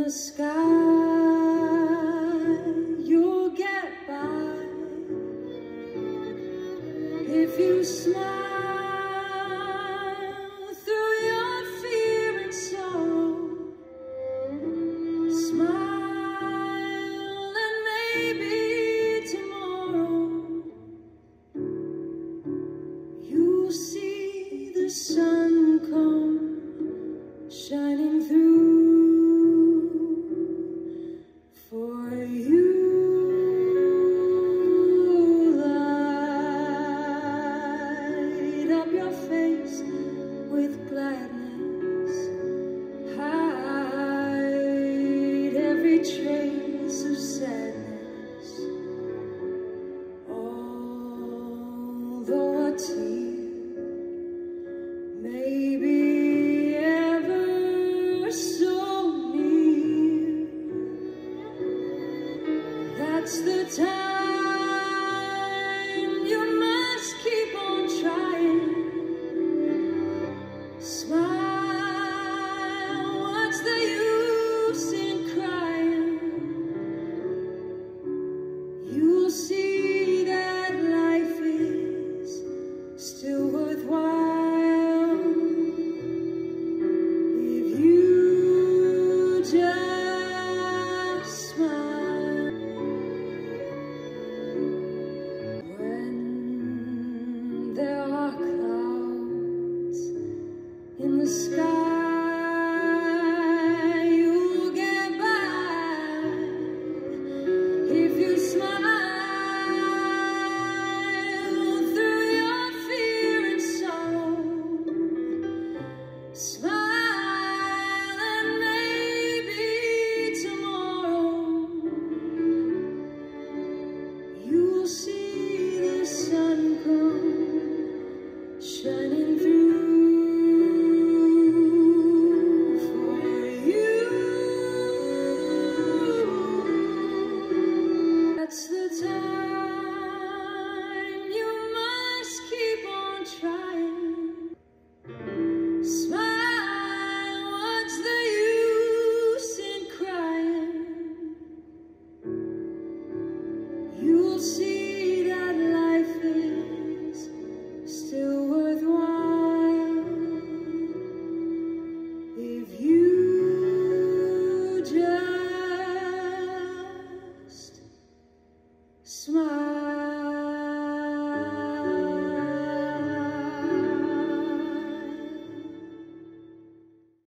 the sky, you'll get by if you smile through your fear and sorrow. Smile and maybe tomorrow you'll see the sun come shining through. For you, light up your face with gladness, hide every trace of sadness. Although a tear may be ever so near, that's the time you must keep on trying. Smile, what's the use in crying? You'll see that life is still worthwhile if you just smile. When there are clouds in the sky, you'll get by if you smile through your fear and sorrow. Smile and maybe tomorrow you'll see the sun come shining through. For you, that's the time you must keep on trying. Smile, what's the use in crying? You'll see